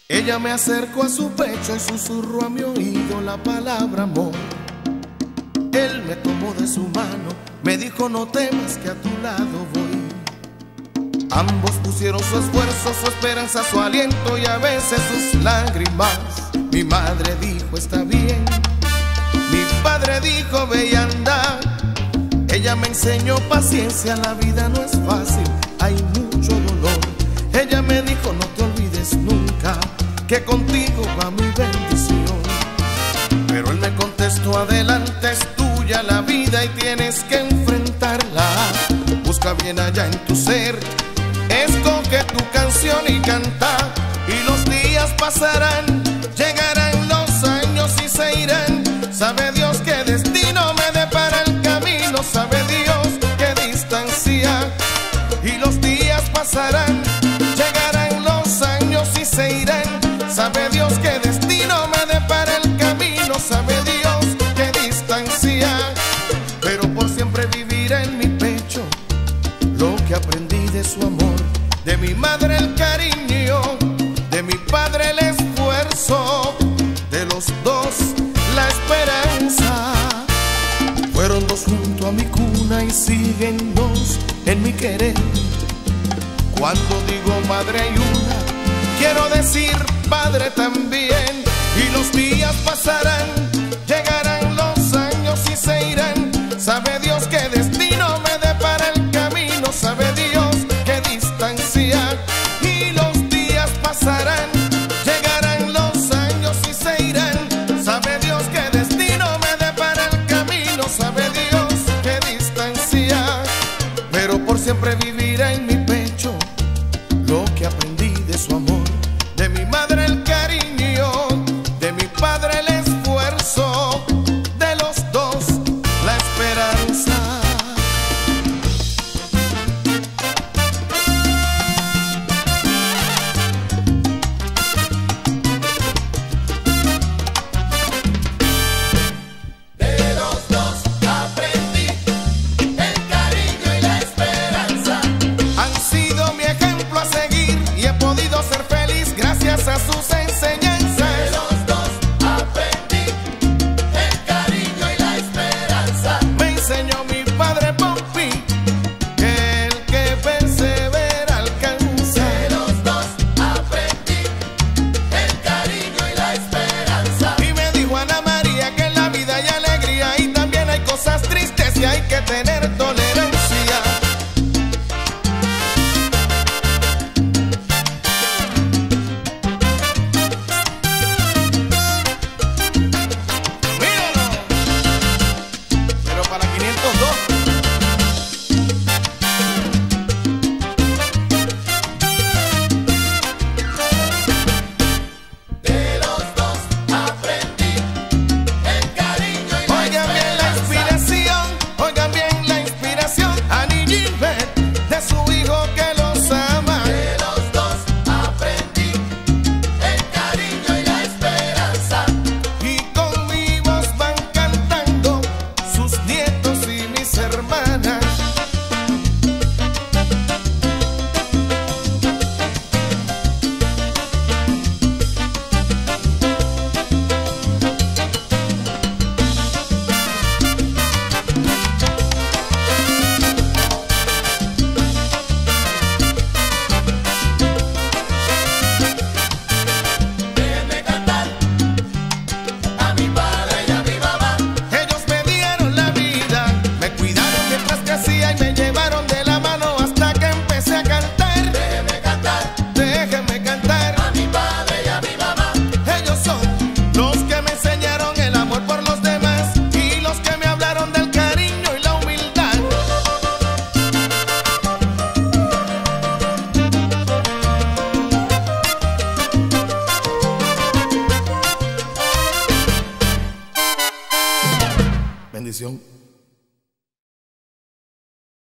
Ella me acercó a su pecho y susurró a mi oído la palabra amor. Él me tomó de su mano, me dijo no temas que a tu lado voy. Ambos pusieron su esfuerzo, su esperanza, su aliento y a veces sus lágrimas. Mi madre dijo está bien, mi padre dijo ve y anda. Ella me enseñó paciencia, la vida no es fácil, hay mucho dolor. Ella me dijo no te olvides nunca que contigo va mi bendición. Pero él me contestó adelante es tuya la vida y tienes que enfrentarla. Busca bien allá en tu ser, escoge tu canción y canta. Y los días pasarán, llegarán los años y se irán. Sabe Dios qué destino me depara el camino, sabe Dios qué distancia. Y los días pasarán, llegarán los años y se irán. Sabe Dios qué destino me depara el camino, sabe Dios qué distancia. Pero por siempre vivirá en mi pecho lo que aprendí de su amor. De mi madre el cariño, de mi padre el esfuerzo, de los dos la esperanza. Fueron dos junto a mi cuna y siguen dos en mi querer. Cuando digo madre hay una, quiero decir padre también. Y los días pasarán, llegarán los años y se irán. Sabe Dios qué destino me depara el camino, sabe Dios qué distancia. Y los días pasarán, llegarán los años y se irán. Sabe Dios qué destino me depara el camino, sabe Dios qué distancia. Pero por siempre vivirá en mi pecho lo que aprendí de su amor. De mi madre el cariño, de mi padre el esfuerzo, de los dos la esperanza. De los dos aprendí el cariño y la esperanza. Han sido mi ejemplo a seguir y he podido ser feliz gracias a sus enseñanzas. De los dos aprendí el cariño y la esperanza. Me enseñó mi padre Pompi que el que persevera alcanza. De los dos aprendí el cariño y la esperanza. Y me dijo Ana María que en la vida hay alegría y también hay cosas tristes y hay que tener tolerancia. Míralo, pero para 502. De los dos aprendí el cariño y la Oigan bien la inspiración, oigan bien la inspiración. Annie Gilbert, de su hijo que los ama. De los dos aprendí el cariño y la esperanza. Y con mi voz van cantando sus nietos y mis hermanas. Déjenme cantar a mi padre y a mi mamá. Ellos me dieron la vida, me cuidaron mientras crecía y me llevaron de la mano hasta que empecé a cantar. Déjenme cantar Déjenme cantar. a mi padre y a mi mamá. Ellos son los que me enseñaron el amor por los demás y los que me hablaron del cariño y la humildad. Bendición.